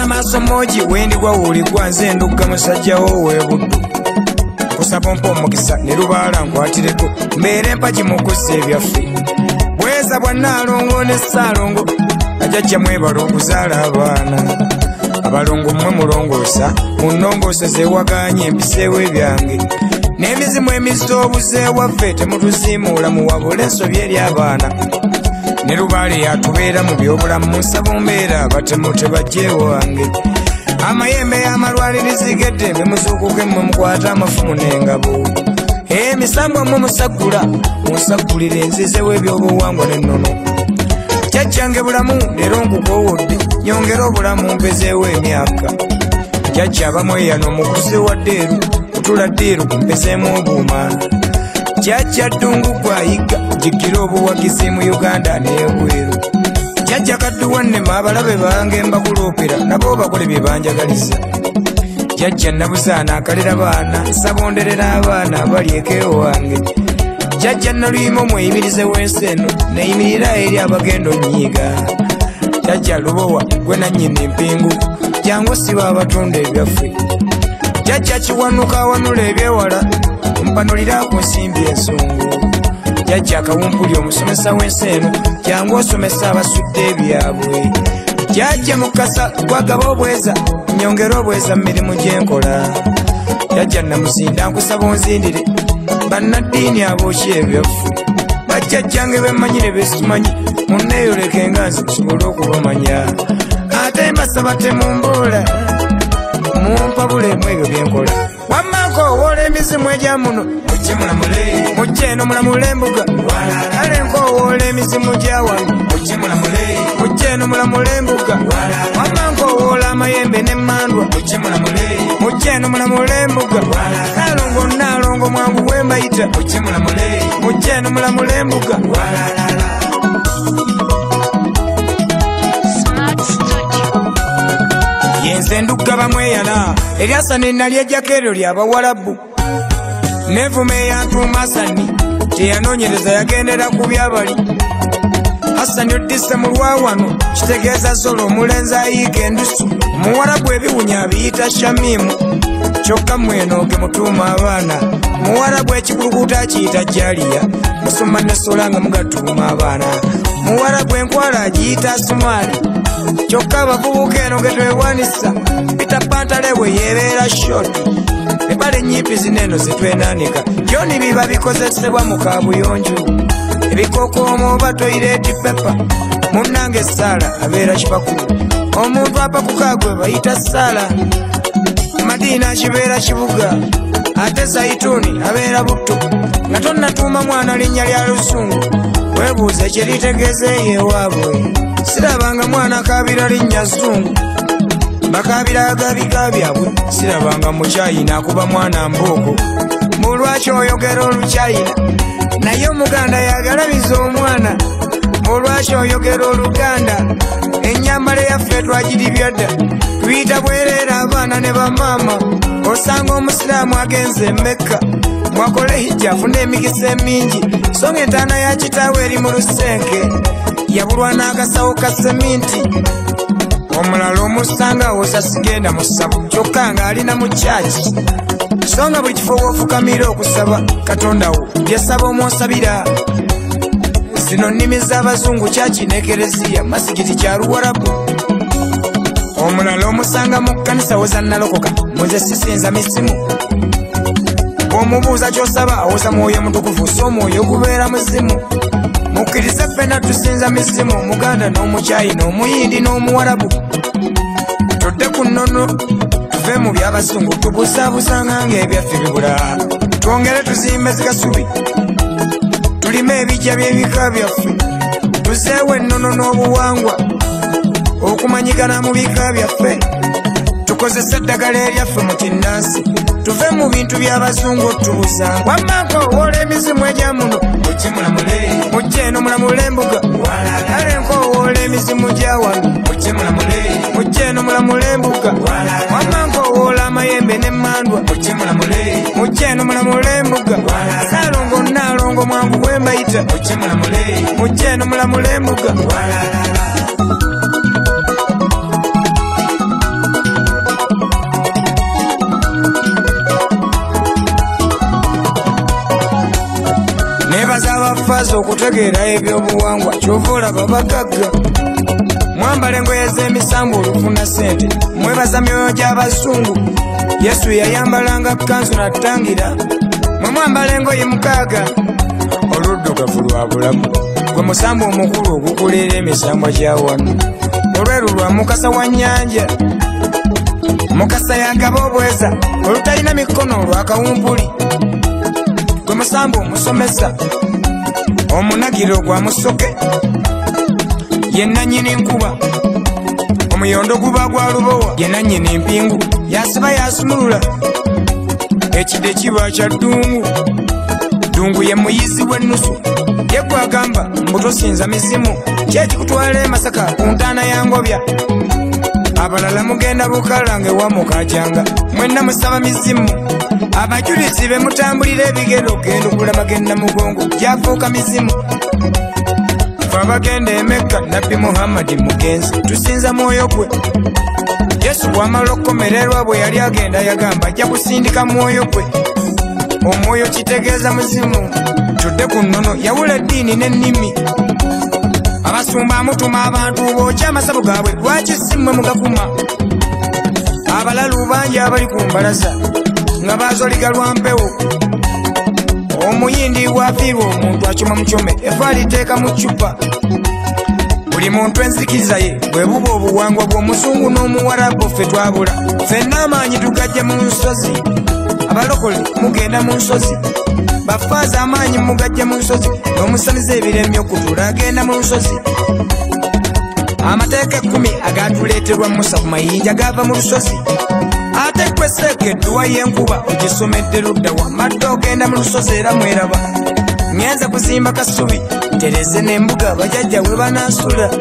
maaso moji wendi gwawuli gwanze nduga musajjawo webuddu kusaba mpa omukisa ne lubaala nkwatireko mbeere empagi mukusa ebyaffe bweza bwa Nnaalongo ne Ssaalongo ajajja mwebala okuzaala abaana abalongo mmwe mulongoosa munnongoosa zeewaganye empiseewo ebyange n'emizimu emizoobuze waffe temutuziimuula muwabula ensobi eri abaana ne lubaale yatubeera mu byobulamu nsaba mbeera abatemu tebajja ewange amayembe y'amalwalirizigadde memuzuukuke mmwe mukwata amafumu n'engabo emisambwa mmwe musagula munsagulire enzize w'ebyobuwangwa n'ennono jjajjange bulamu leero nkukoowodde nyongera obulamu mpezeewo emyaka jjajja abamweyano omukuze wa ddeeru kutula ddeeru kumpezeemu obuuma jjajja ddungu gwayiga jigira obuwagizi mu Uganda n'ebweru jjajja kadduwannema abalabe bange mbakuloopera nabo bakole bye banjagaliza jjajja nabuzaana akalera baana nsabonderera abaana abali eka wange jjajja naluyima omweyimirize w'ensi eno neyimirira eri abagenda onyiiga jjajja lubowa gwe nannyini empingu jangu siba abatunda ebyaffe jjajja kiwanuka awanula ebyewala mpanulira ku nsimbi ensongo jjajja akawumpuli omusomesa w'ensi eno jangu osomesa abasudde ebyabwe jjajja mukasa gwagaba obweza nyongera obweza mu mirimu gyenkola jjajja namuzinda nkusaba onzindire bannaddiini abookye ebyaffe bajjajjange bemmanyire besimanyi munneeyoleke nga nze kusobole okubamanya ate mbasaba temumboola mumpa bulemu ebyo byenkola wammako owoola emizimu egya muno mujje eno mulamule embuga kale nkowoola emizimu gya wano mujje eno mulamule embuga wammanko owoola amayembe n'emmandwa mujje eno mulamule embuga Nnaalongo Nnaalongo mwangu bwe mbayita mujje eno mulamule embuga yenze ndugga bamweyana eryasana ennalyejjako eryo ly'Abawarabu nevuma eyantuma Hasani teyanoonyereza yagendera ku byabali Hasani oddise mu lwawano kitegeeza zolo omulenzi ayiika endusu Muwarabu ebiwunya abiyita Shamimu kyokka mweno ge mutuuma abaana Muwarabu ekikulukuta akiyita Jaliya musoma ne Sola nga mugatuuma abaana Muwarabu enkwala agiyita Sumaali kyokka abavubuka eno ge twewanisa Peter Pantale bwe yeebeera shoti ebale nyimpi zineno zetwenaanika byoni biba bikozesebwa mu kaabuyonjo ebikokoomo oba toyireti pepa munnange Saala abeera kipakulu omuntu apakukaagwe bayita Saala Madiina kibeera kibuga ate Zaituni abeera butto nga tonnatuuma mwana linnya lya Lusungu weebuuza ekiritegeeza eyewaabwe sirabanga mwana kaabira linnya Zungu bakabira agabika byabwe sirabanga mukyayina akuba mwana mbooko mulwaki oyogera olukyayina naye omuganda yagalabiza omwana mulwaki oyogera oluganda ennyambala yaffe twagiribya dda tuyita bwereera abaana ne bamaama osanga omusiraamu agenze e Mekka mwakole hijja afuna emikisa emingi so nga entaana ya kitaawe eri mu lusenke yabulwa n'akasawo ka seminti omulala omusanga awoza sigenda mu ssabo kyokka nga alina mu kyaki so nga buli kifo woofukamira okusaba Katonda wo byesaba omwosabira zino nnimi z'Abazungu kyaki ne Kereziya masigiti kya Luwarabu omulala omusanga mu kkanisa awoza nnalokoka muze sisinza misimu bw'omubuuza ky'osaba awoza mwoyo mutukuvu so omwoyo gubeera muzimu mukkirize ffenna tusinza misimu omuganda n'omukyayina omuyindi n'omuwarabu tudde ku nnono tuve mu by'Abazungu tubusaabusanga ng'ebyaffe bibula twongere tuzimbe zikasubi tulime ebijja by'ebika byaffe tuzeewo ennono n'obuwangwa okumanyigana mu bika byaffe tukozese eddagala eryaffe mu kinnansi tuve mu bintu by'Abazungu otubusanga wammanko owoola emizimu egya muno mujje eno mulamule embuga kale nkowoola emizimu gya wano mujje eno mulamule embuga wammanko owoola amayembe n'emmandwa mujje eno mulamule embuga Nnaalongo Nnaalongo mwangu bwe mbayita mujje eno mulamule embuga nebaza abafaaza okutegeera ebyobuwangwa kyova olaba bagagga. Mwambala engoye z'emisambu olufuna ssente, mwebaza myoyo gy'abazungu. Yesu yayambalanga kanzu natangira, mwe mwambala engoye mukaaga oluddugavu lwa bulamu. Gwe musambu omukulu ogukuleera emisambwa gya wano, olweru lwa Mukasa wa nnyanja. Mukasa yagaba obweza olutalina mikono lwa kawumpuli. Gwe musambu omusomesa omunagiro gwa musoke, ye nannyini nkuba omuyondo guba gwa lubowa, ye nannyini mpingu yasiba yasumulula. Ekide kiba kya ddungu, ddungu ye muyizi w'ennusu. Ye gwagamba mbu tosinza mizimu, kyekikutwala e Masaka ku ntaana ya Ngobya. Abalala mugenda Bukalange wa Mukajanga, mwenna musaba mizimu. Abajulizi be mutambulira ebigero genda okulama genda mugongo gyafuuka mizimu. Fe abagenda e Mekka Nabbi Muhammadi mugenzi tusinza mwoyo gwe. Yesu bw'amala okukomererwa bwe yali agenda yagamba ajja kusindika mwoyo gwe. Omwoyo kitegeeza muzimu. Tudde ku nnono yawula eddiini n'ennimi. Abasumba amutuma abantu bookya amasabo gaabwe, lwaki si mmwe mugakuma? Abalalu bangi abali ku mbalaza nga baazoliga lwa mpewo. Omuyindi bw'afiirwa omuntu acuma mucome, efa aliteeka mu ccupa. Buli muntu enzikiriza ye bwe buba obuwangwa bw'omuzungu n'omuwarabu ffe twabula. Ffenna amaanyi tugajja mu nsozi, abalokole mugenda mu nsozi. Bafaaza amaanyi mugajja mu nsozi, n'omusaniza ebiremye okutula agenda mu nsozi. Amateeka 10 agatuleeterwa Musa ku mayinja gava mu lusozi. Ate gwe Seeke edduwa y'enkuba ogisomedde ludda wa madde ogenda mu lusozi era mweraba. Ngenze kuzimba kasubi ntereze n'embuga bajjajja we banansula.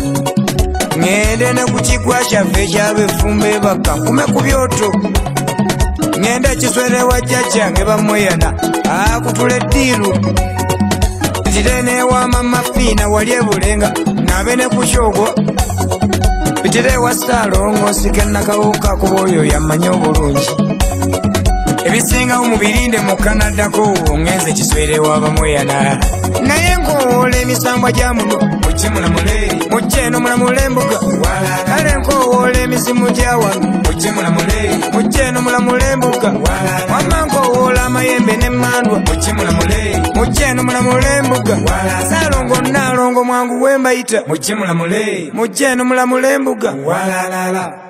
Ngende ne ku kigwa kyaffe ekyab'effumba ebaka nkume ku byoto. Ngende ekiswere wa jjajjange bamweyana akutula eddiiru. Pitire n'ewa Mama Fiina wali ebulenga nabe ne ku kyogo. Pitire ewa Ssaalongo nsike nakawuka kuba oyo yamanya obulungi. Ebisingawo mubirinde mu Kanadako ngenze kiswere wa bamweyana. Naye nkowoola emisambwa gya muno mukimulamule, mujje eno mulamule embuga. Kale nkowoola emizimu gya wano mujje eno mulamule embuga. Wamma nkowoola amayembe n'emmandwa mujje eno mulamule embuga. Ssaalongo Nnaalongo mwangu wembayita mujje eno mulamule embuga.